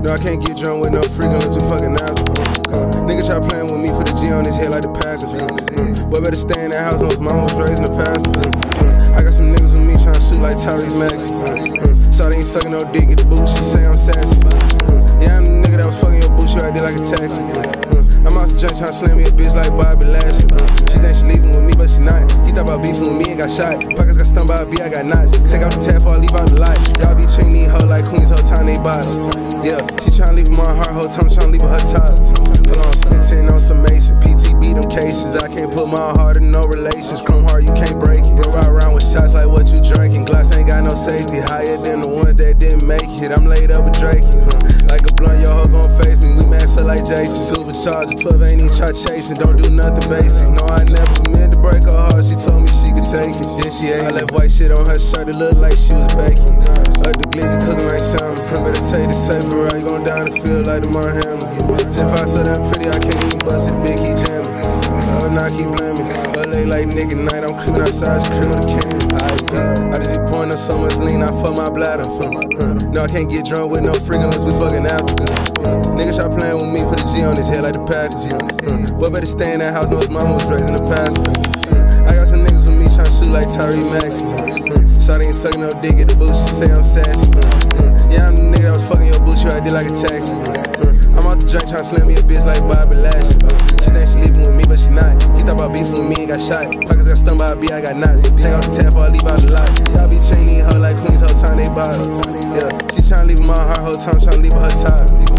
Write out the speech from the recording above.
No, I can't get drunk with no freak unless we fucking after. Nigga try playing with me, put a G on his head like the Packers. Boy better stay in that house, no his mama was raising the pastor. I got some niggas with me tryna shoot like Tyrese Maxey. Shawty ain't sucking no dick, get the boot, she say I'm sassy. Yeah, I'm the nigga that was fucking your boot, you acted like a taxi. I'm out the junk tryna slam me a bitch like Bobby Lashley. She think she leaving with me, but she not. He thought about beefing with me and got shot. Pockets got stung by a bee, I got knots. Take out the tap before I leave out the lot. Y'all be treating these hoes like queens, whole time they bottles. Yeah, she tryna leave with my heart, whole time tryna leave with her top. Hold on, split 10 on some Mason. PTB them cases, I can't put my heart in no relations. Chrome heart, you can't break it. Bro, ride around with shots like what you drinking. Glass ain't got no safety, higher than the ones that didn't make it. I'm laid up with Drake. Like a blunt, your hoe gon' face me. We max her like Jason. Supercharger 12 ain't even try chasing. Don't do nothing basic. No, I never meant to break her heart. She told me she could take it. Then she ate. I left white shit on her shirt. It looked like she was baking. Like the glizzy cooking like salmon. I better take the safer route. You gon' down the field like the Montana. If I so damn pretty, I can't even bust it. Big key jamming. Oh, now I keep blaming. LA like nigga night. I'm creeping outside your crib with a can. I just be pouring up so much lean. I fuck my bladder. No, I can't get drunk with no freak unless we fucking after. Nigga try playing with me, put a G on his head like the Packers. Boy better stay in that house, no his mama was raising the pastor. I got some niggas with me tryna shoot like Tyrese Maxey. Shawty ain't sucking no dick, get the boot, she say I'm sassy. Yeah, I'm the nigga that was fucking your boot, you acted like a taxi. I'm out the drink tryna slam me a bitch like Bobby Lashley. She think she leaving with me, but she not. He thought about beefing with me and got shot. Pockets got stung by a bee, I got knots. Take out the tap before I leave out the lot. Y'all be chaining these hoes like queens, whole time they bottles. Yeah, she tryna leave with my heart, whole time tryna leave with her top.